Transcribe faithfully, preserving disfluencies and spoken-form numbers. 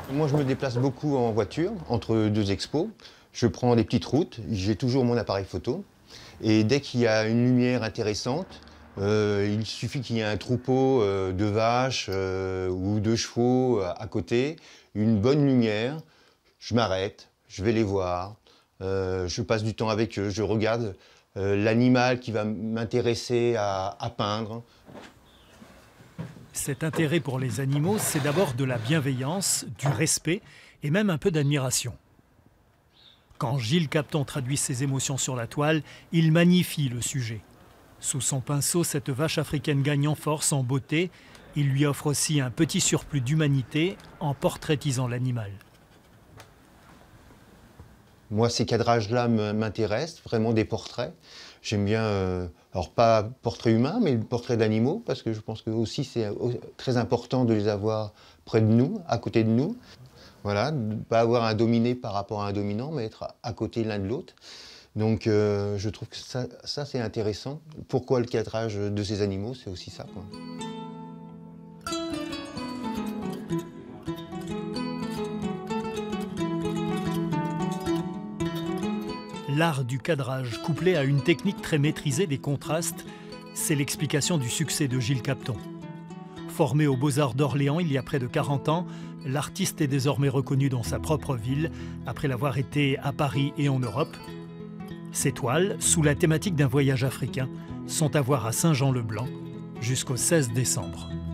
Moi, je me déplace beaucoup en voiture, entre deux expos. Je prends des petites routes, j'ai toujours mon appareil photo. Et dès qu'il y a une lumière intéressante, euh, il suffit qu'il y ait un troupeau euh, de vaches euh, ou de chevaux à côté, une bonne lumière, je m'arrête, je vais les voir, euh, je passe du temps avec eux, je regarde euh, l'animal qui va m'intéresser à, à peindre. Cet intérêt pour les animaux, c'est d'abord de la bienveillance, du respect et même un peu d'admiration. Quand Gilles Capton traduit ses émotions sur la toile, il magnifie le sujet. Sous son pinceau, cette vache africaine gagne en force, en beauté. Il lui offre aussi un petit surplus d'humanité en portraitisant l'animal. Moi, ces cadrages-là m'intéressent, vraiment des portraits. J'aime bien, euh, alors pas portrait humain, mais portrait d'animaux, parce que je pense que aussi c'est très important de les avoir près de nous, à côté de nous. Voilà, ne pas avoir un dominé par rapport à un dominant, mais être à côté l'un de l'autre. Donc euh, je trouve que ça, ça c'est intéressant. Pourquoi le cadrage de ces animaux, c'est aussi ça, quoi. L'art du cadrage, couplé à une technique très maîtrisée des contrastes, c'est l'explication du succès de Gilles Capton. Formé aux Beaux-Arts d'Orléans il y a près de quarante ans, l'artiste est désormais reconnu dans sa propre ville, après l'avoir été à Paris et en Europe. Ses toiles, sous la thématique d'un voyage africain, sont à voir à Saint-Jean-le-Blanc jusqu'au seize décembre.